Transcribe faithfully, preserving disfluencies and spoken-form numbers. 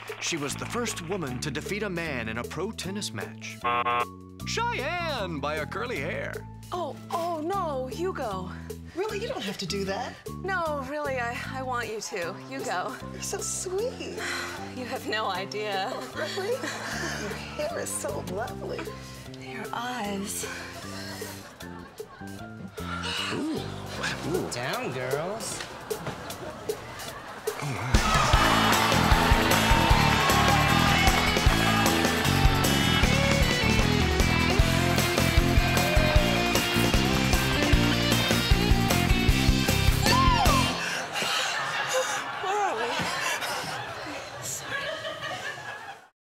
She was the first woman to defeat a man in a pro tennis match. Cheyenne by her curly hair. Oh, oh, no, you go. Really? You don't have to do that. No, really, I, I want you to. You go. You're so sweet. You have no idea. Really? Your hair is so lovely. Your eyes. Ooh. Ooh. Down, girls.